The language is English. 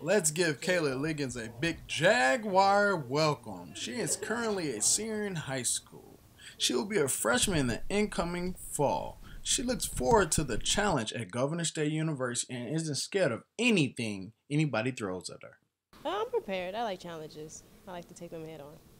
Let's give Kayla Liggins a big Jaguar welcome. She is currently a senior in high school. She will be a freshman in the incoming fall. She looks forward to the challenge at Governor State University and isn't scared of anything anybody throws at her. I'm prepared. I like challenges. I like to take them head on.